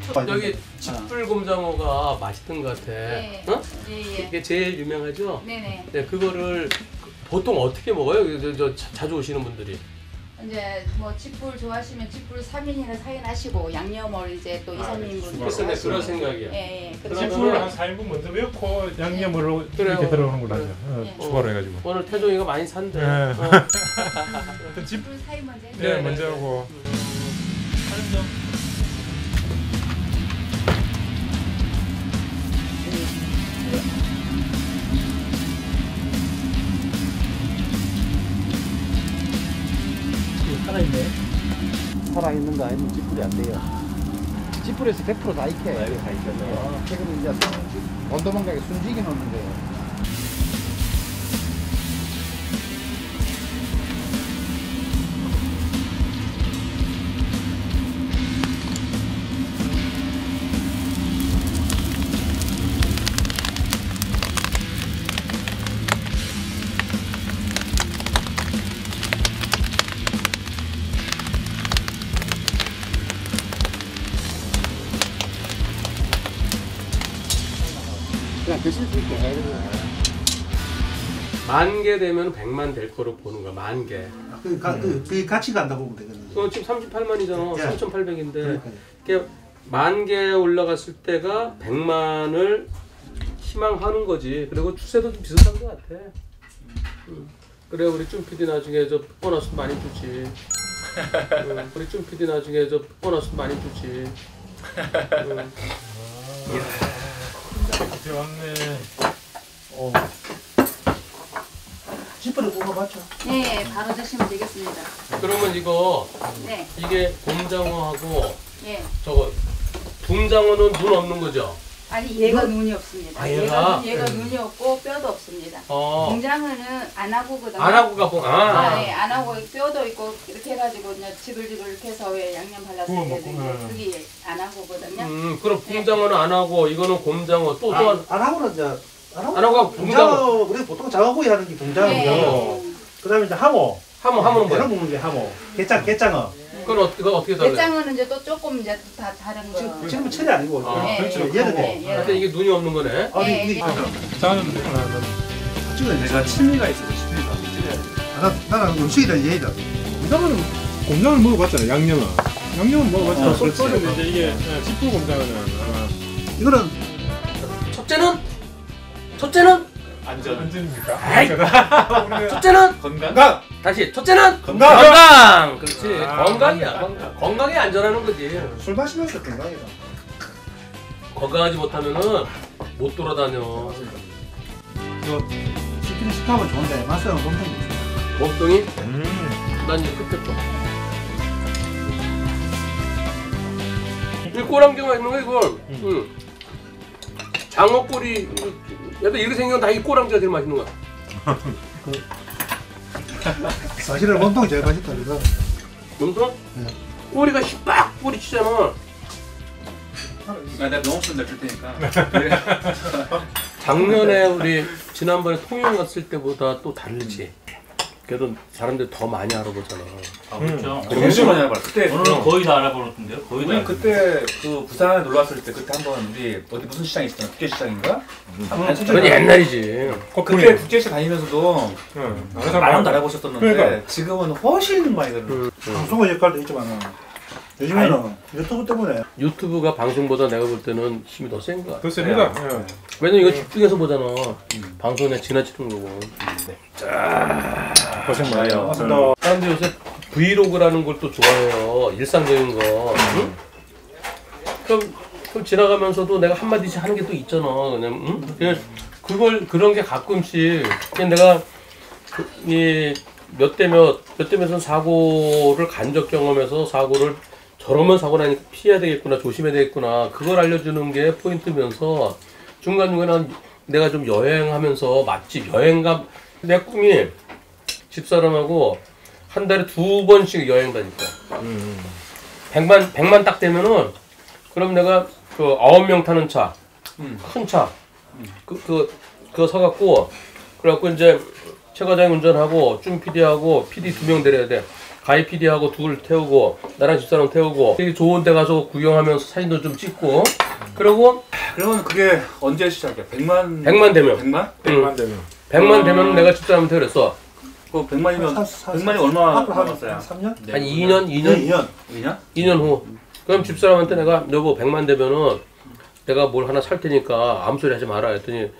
여기 칡불곰장어가 맛있던 것 같아. 네. 어? 예. 이게 제일 유명하죠? 네네. 네, 그거를 보통 어떻게 먹어요? 자주 오시는 분들이. 이제 뭐 칡불 좋아하시면 칡불 3인이나 4인 하시고 양념을 이제 또 2, 3인분. 글쎄, 내 그런 생각이야. 예. 칡불을 한 4인분 먼저 넣고 양념으로 이렇게 들어오는 걸로 하죠. 추가로 해가지고. 오늘 태종이가 많이 산대. 네. 칡불 4인 먼저 해주세요. 네, 먼저 하고. 하는 점. 살아있네. 살아있는 거 아니면 찌뿔이 안 돼요. 찌뿔에서 100% 다 익혀. 다 익혀서. 최근에 이제 온도망각에 순지기 넣는데요. 그냥 드실 수 있게 해야 돼요. 10,000개 되면 100만 될 거로 보는 거야. 10,000개. 그 같이 간다 보면 되겠네. 지금 38만이잖아. 예. 3,800인데. 이게 10,000개 올라갔을 때가 100만을 희망하는 거지. 그리고 추세도 좀 비슷한 것 같아. 그래 우리 쭌 PD 나중에 저 보너스 많이 주지. 우리 쭌 PD 나중에 저 보너스 많이 주지. 이제 왔네. 찌뿔을 뽑아봤죠. 네, 바로 드시면 되겠습니다. 그러면 이거 네. 이게 곰장어하고 예. 저거 붕장어는 눈 없는 거죠? 아니 얘가 눈이 없습니다. 아, 얘가? 얘가 눈이 없고 뼈도 없습니다. 공장어는 안 하고거든요. 안 하고가 뭐? 예, 안 하고 뼈도 있고 이렇게 해가지고 그냥 지글지글 이렇게 해서 왜 양념 발라서 구워 이렇게 먹고, 그게 안 하고거든요. 그럼 붕장어는 안 하고 이거는 곰장어 또 안 하고는 이제 안 하고 붕장어 우리 보통 장어구이 하는 게 붕장어고요. 네. 그다음에 이제 하모. 하모는 뭐야? 내가 먹는 게 하모. 게장어. 그건 어떻게 달라요? 게장어는 이제 또 조금 이제 다 다른 거. 지금은 철이 아니고. 그렇죠. 얘는 근데 이게 눈이 없는 거네. 이게 자는 내가 칠미가 있어서 나는 음식에 대한 예의다. 곰장어는 곰장을 먹어봤잖아요. 양념은 먹어봤잖아요. 소스는 이제 이게 칡불 곰장어는 이거는 첫째는 안전입니까? 첫째는 건강. 다시 첫째는 건강. 그렇지. 건강이야. 건강에 안전하는 거지. 술 마시면서 건강이다. 건강하지 못하면은 못 돌아다녀. 이거 시키는 식감은 좋은데 맛은 엄청 먹동이? 난 이제 끝에 거. 이 꼬랑지가 있는 거야 이걸. 장어꼬리. 얘도 이렇게 생긴 건 다 이 꼬랑지가 제일 맛있는 거야. 사실은 몸통이 제일 맛있다 이거. 몸통? 네. 꼬리가 씹박 꼬리 치잖아. 내가 명함 줄 테니까. 작년에 우리 지난번에 통영 갔을 때보다 또 다르지. 그래도 사람들이 더 많이 알아보잖아. 아 그렇죠. 엄청 많이 알아봤어. 그때 오늘 거의 다 알아보는데요. 거의 다. 우리 그때 그 부산에 놀러 왔을 때 그때 한번 우리 어디 무슨 시장 있었잖아. 국제시장인가? 그건 옛날이지. 그때 국제시장 다니면서도 많은 거 알아보셨었는데 그러니까. 지금은 훨씬 많이 들어요. 방송의 역할도 있지만 요즘에는 유튜브 때문에 유튜브가 방송보다 내가 볼 때는 힘이 더 센 거야. 더 셉니다. 왜냐면 이거 집중해서 보잖아. 방송에 그냥 지나치는 거고. 고생 많아요. 맞습니다. 사람들이 요새 브이로그라는 걸 또 좋아해요. 일상적인 거. 응? 그럼 지나가면서도 내가 한마디씩 하는 게 또 있잖아. 그냥, 응? 그런 게 가끔씩. 그냥 내가 몇 대 몇은 사고를 간접 경험해서 사고를 저러면 사고 나니까 피해야 되겠구나, 조심해야 되겠구나. 그걸 알려주는 게 포인트면서 중간중간에 내가 좀 여행하면서 맛집, 여행가 내 꿈이 집사람하고 한 달에 2번씩 여행 다닐 거야. 100만 딱 되면은 그럼 내가 그 9명 타는 차, 큰 차, 그거 사갖고 그래갖고 이제 최 과장이 운전하고 쭌 PD하고 PD 2명 데려야 돼. 가희 PD하고 둘 태우고 나랑 집사람 태우고 되게 좋은 데 가서 구경하면서 사진도 좀 찍고 그러고 그러면 그게 언제 시작이야? 100만 100만 되면 100만? 100만 되면 100만 되면 내가 집사람한테 그랬어. 그 100만이면 100만이 얼마 남았어요? 3년? 한 2년 2년? 후. 그럼 집사람한테 내가 여보 100만 되면은 내가 뭘 하나 살 테니까 아무 소리 하지 마라 했더니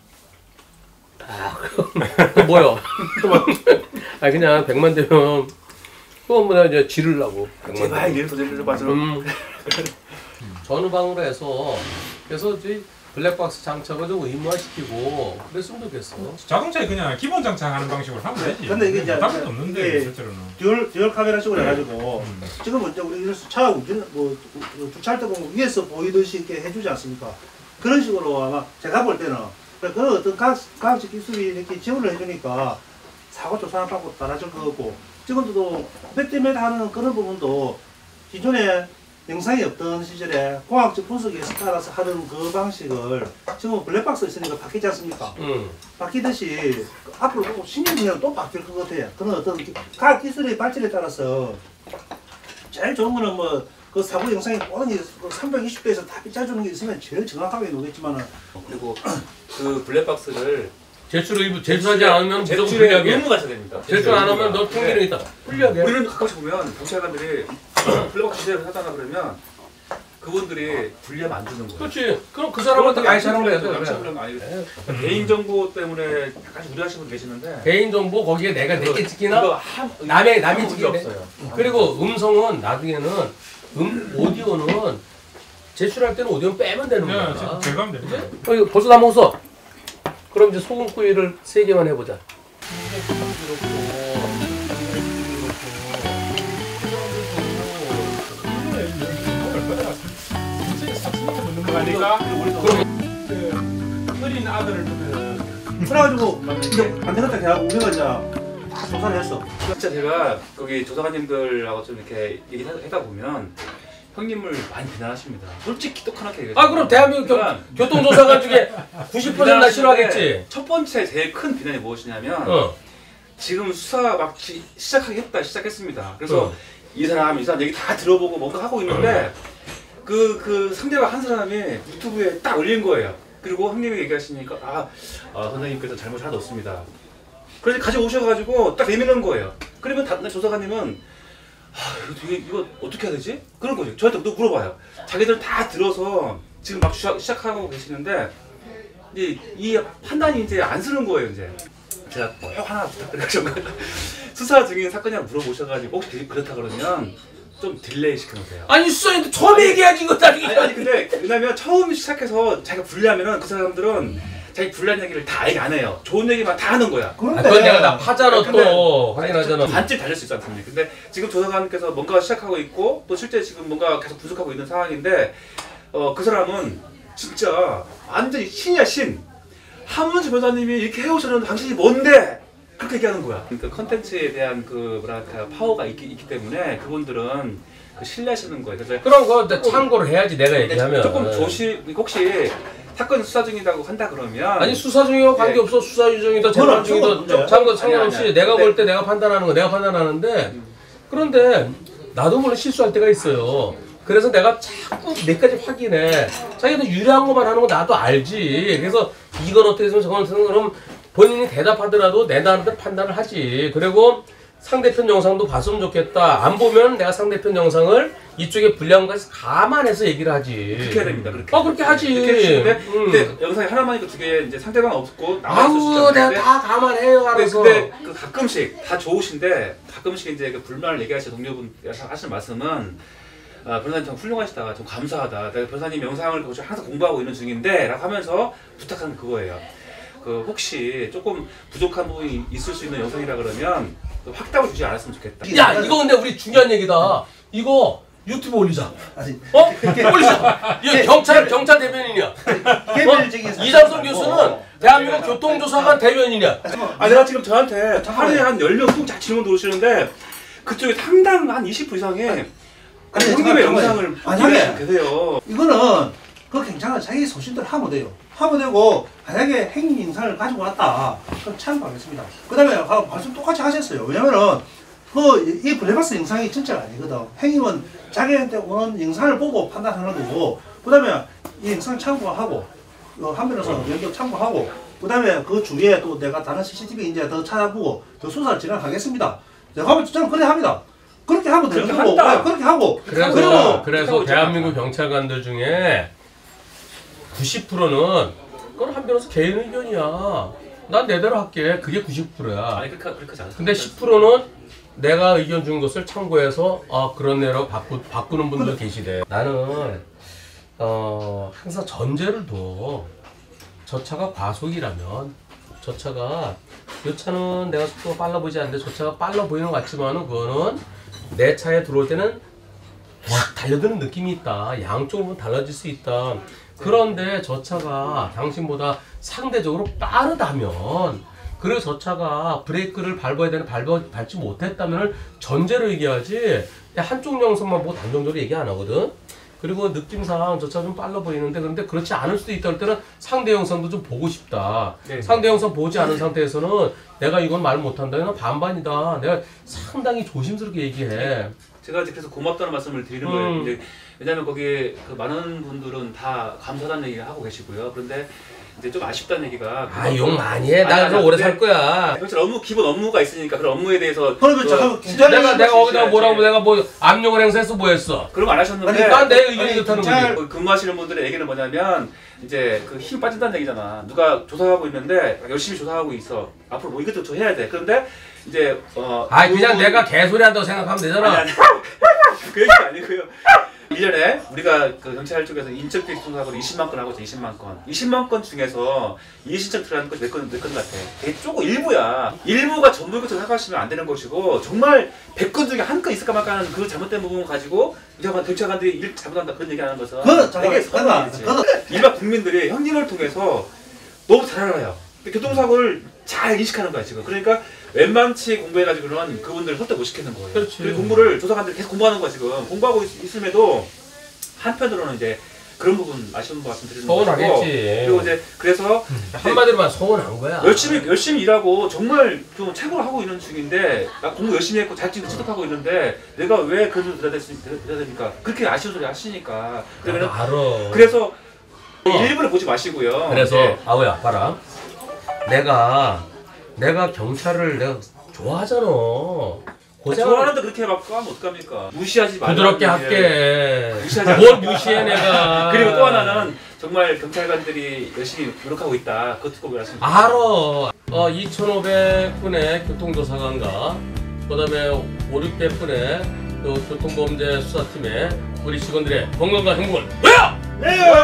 그 뭐야? 아 그냥 100만 되면 또 뭐 내가 이제 지르려고 100만 제발 되면. 이래서 제발 맞아. 전후방으로 해서 그래서 이제 블랙박스 장착을 좀 의무화시키고 그랬으면 좋겠어. 자동차에 그냥 기본 장착하는 방식으로 하면 되지. 근데 이게 이제 답은 없는데 이게 실제로는. 듀얼 카메라식으로 해가지고 지금은 이제 우리 이래서 차 운전 뭐 주차할 때 보면 위에서 보이듯이 이렇게 해주지 않습니까? 그런 식으로 아마 제가 볼 때는 그런 어떤 과학적 기술이 이렇게 지원을 해주니까 사고 조사하는 방법 달라질 거고 지금도 100대몇 하는 그런 부분도 기존에 영상이 없던 시절에 공학적 분석에 따라서 하는 그 방식을 지금 블랙박스 있으니까 바뀌지 않습니까? 바뀌듯이 앞으로 또 10년 후에는 또 바뀔 것 같아요. 그런 어떤 과학 기술의 발전에 따라서 제일 좋은 거는 뭐 그 사고 영상이 뻔히 320도에서 다 빗자주는 게 있으면 제일 정확하게 나오겠지만은 그리고 그 블랙박스를 제출하지 않으면 무조건 불리하게. 의무가 있어야 됩니다. 제출 안 하면 너 통계는 있다. 불리하게. 우리는 가끔씩 보면 경찰관들이 블랙박스 주제를 하다가 그러면 그분들이 불리하면 안 주는 거예요. 그렇지. 그럼 그 사람한테 아이 사람 해야 돼. 그런 거 아니고 개인정보 때문에 약간 우려하시는 분 계시는데 개인정보 거기에 내가 내게 찍히나? 그거 남이 찍기 찍게 없어요. 그리고 음성은 나중에는 오디오는 제출할 때는 오디오는 빼면 되는 거야. 그냥 제거하면 됩니다. 이거 벌써 다 먹었어. 그럼 이제 소금구이를 3개만 해보자. 아니까 어린 아들을 그래가지고 이제 안 되겠다 해가지고 우리가 이제 다 조사를 했어. 진짜 제가 거기 조사관님들하고 좀 이렇게 얘기하다 보면 형님을 많이 비난하십니다. 솔직히 똑똑하게 얘기해요. 아 그럼 대한민국 교통조사관 중에 90%나 싫어하겠지. 첫 번째 제일 큰 비난이 무엇이냐면 지금 수사 막 시작했습니다. 그래서 이 사람 얘기 다 들어보고 뭔가 하고 있는데 그 상대방 한 사람이 유튜브에 딱 올린 거예요. 그리고 형님이 얘기하시니까 선생님께서 잘못이 하나도 없습니다. 그래서 가져오셔가지고 딱 내미는 거예요. 그러면 다른 조사관님은 이거 어떻게 해야 되지? 그런 거죠. 저한테 또 물어봐요. 자기들 다 들어서 지금 막 시작하고 계시는데 이제 이 판단이 이제 안 쓰는 거예요. 이제 제가 꼭 하나 부탁드려가지고 수사 중인 사건이라고 물어보셔가지고 혹시 그렇다 그러면 좀 딜레이 시켜놓으세요. 아니 수사인데 처음에 얘기하지 이거 나중에. 아니 근데 왜냐면 처음 시작해서 자기가 불리하면은 그 사람들은 자기 불리한 얘기를 다 얘기 안 해요. 좋은 얘기만 다 하는 거야. 그건 내가 나 파잖아 또 확인하잖아. 반쯤 달릴 수 있지 않습니까? 근데 지금 조사관님께서 뭔가 시작하고 있고 또 실제 지금 뭔가 계속 분석하고 있는 상황인데 그 사람은 진짜 완전히 신이야 신. 한문수 변호사님이 이렇게 해오셨는데 당신이 뭔데? 그렇게 얘기하는 거야. 그러니까 컨텐츠에 대한 그 뭐랄까 파워가 있기 때문에 그분들은 그 신뢰하시는 거예요. 그래서 그럼 그거 참고를 해야지 내가 얘기하면. 조금 혹시 사건 수사 중이라고 한다 그러면 아니 수사 중이와 관계없어. 수사 중이다 재판 중이다 상관없이 내가 볼 때 내가 판단하는 거 내가 판단하는데 그런데 나도 물론 실수할 때가 있어요. 그래서 내가 자꾸 몇 가지 확인해. 자기도 유리한 것만 하는 거 나도 알지. 그래서 이건 어떻게 했으면 저건 어떻게 했으면 그럼 본인이 대답하더라도 내 나름대로 판단을 하지. 그리고 상대편 영상도 봤으면 좋겠다. 안 보면 내가 상대편 영상을 이쪽에 불리한 것을 감안해서 얘기를 하지. 그렇게 해야 됩니다. 그렇게. 그렇게 하지. 그렇게 해주시는데 근데 영상이 하나만 있고 두 개 이제 상대방 없고 아우 내가 다 감안해요. 알아서. 근데 그 가끔씩 다 좋으신데 가끔씩 이제 그 불만을 얘기하시는 동료분 하시는 말씀은 변호사님 참 훌륭하시다. 좀 감사하다. 내가 변호사님 영상을 항상 공부하고 있는 중인데 라고 하면서 부탁하는 그거예요. 그 혹시 조금 부족한 부분이 있을 수 있는 영상이라 그러면 확답을 주지 않았으면 좋겠다. 야 이거 근데 우리 중요한 얘기다. 이거 유튜브 올리자. 올리자. 이거 경찰 대변인이야. 이장성 교수는 대한민국 교통조사관 대변인이야. 내가 지금 저한테 하루에 한 10명 꼭 질문 들어오시는데 그쪽에 상당 한 20% 이상의 형님의 영상을 보고 계세요. 이거는 그 괜찮아. 자기 소신대로 하면 돼요. 하면 되고 만약에 행위 영상을 가지고 왔다 그럼 참고하겠습니다. 그 다음에 말씀 똑같이 하셨어요. 왜냐면은 이 블랙박스 영상이 진짜가 아니거든. 행위는 자기한테 오는 영상을 보고 판단하는 거고, 그 다음에 이 영상 참고하고, 한편에서 연결 참고하고, 그 다음에 그 주위에 또 내가 다른 CCTV 이제 더 찾아보고 더 수사를 진행하겠습니다. 내가 저는 그래 합니다. 그렇게 하면 되는 그렇게 거고, 한다. 네, 그렇게 하고. 그래서 대한민국 경찰관들 중에 90%는 그건 한 변호사 개인 의견이야. 난 내대로 할게. 그게 90%야. 아니 그렇게 하지 않습니다. 근데 10%는 내가 의견 준 것을 참고해서 그런 대로 바꾸는 분들 계시대. 나는 항상 전제를 둬. 저 차가 과속이라면 저 차가 이 차는 내가 속도가 빨라 보이지 않는데 저 차가 빨라 보이는 것 같지만은 그거는 내 차에 들어올 때는 확 달려드는 느낌이 있다. 양쪽으로 달라질 수 있다. 그런데 저 차가 당신보다 상대적으로 빠르다면, 그리고 저 차가 브레이크를 밟아야 되는 밟지 못했다면 전제로 얘기하지, 한쪽 영상만 보고 단정적으로 얘기 안 하거든. 그리고 느낌상 저 차 좀 빨라 보이는데, 그런데 그렇지 않을 수도 있다 할 때는 상대 영상도 좀 보고 싶다. 네. 상대 영상 보지 않은 상태에서는 내가 이건 말 못한다. 이건 반반이다. 내가 상당히 조심스럽게 얘기해. 제가 이제 그래서 고맙다는 말씀을 드리는 거예요. 이제 왜냐하면 거기에 그 많은 분들은 다 감사하다는 얘기를 하고 계시고요. 그런데 이제 좀 아쉽다는 얘기가 욕 많이 해. 나 그래서 오래 살 거야. 경찰 기본 업무가 있으니까 그런 업무에 대해서 그러면 잠깐만, 내가 거기다 뭐라고 내가 뭐 압력을 행사해서 뭐 했어? 그럼 안 하셨는데 난 내 의견이 그렇다는 거지. 근무하시는 분들의 얘기는 뭐냐면 이제 그 힘 빠진다는 얘기잖아. 누가 조사하고 있는데 열심히 조사하고 있어. 앞으로 뭐 이것도 저 해야 돼. 그런데 이제 그냥 내가 개소리 한다고 생각하면 되잖아. 아니. 그 얘기가 아니고요. 1년에 우리가 그 경찰 쪽에서 인적 피해 사고를 20만 건 하고 있어. 20만 건. 20만 건 중에서 이의신청 들어가는 것이 몇 건 같아. 되게 조금 일부야. 일부가 전부일 것처럼 생각하시면 안 되는 것이고, 정말 100건 중에 한 건 있을까 말까 하는 그 잘못된 부분 가지고 경찰관들이 일 잘못한다 그런 얘기하는 것은 되게 서운한 일이지. 일반 국민들이 형님을 통해서 너무 잘 알아요. 교통사고를 잘 인식하는 거야 지금. 그러니까 웬만치 공부해가지고는 그분들을 설득 못 시키는 거예요. 그렇지. 그리고 공부를 조사관들이 계속 공부하는 거야 지금. 공부하고 있음에도 한편으로는 이제 그런 부분 아쉬운 말씀 드리는 거고. 서운하겠지. 그리고 이제 그래서 한마디로만 서운한 거야. 열심히 일하고 정말 좀 최고로 하고 있는 중인데, 나 공부 열심히 했고 자격증도 취득하고 있는데 내가 왜 그런 소리 들어야 됩니까? 그렇게 아쉬운 소리 하시니까. 그러면 알아. 그래서 일부러 보지 마시고요. 그래서 네. 아우야 봐라. 내가 경찰을 내가 좋아하잖아. 좋아하는데 그렇게 막 까면 어떡합니까? 무시하지 말고 부드럽게 할게. 무시하지 뭘 무시해 내가. 그리고 또 하나는 정말 경찰관들이 열심히 노력하고 있다. 그것도 꼭 말씀드립니다. 알아. 2,500분의 교통조사관과 그다음에 5, 600분의 교통범죄 수사팀에 우리 직원들의 건강과 행복을 왜요?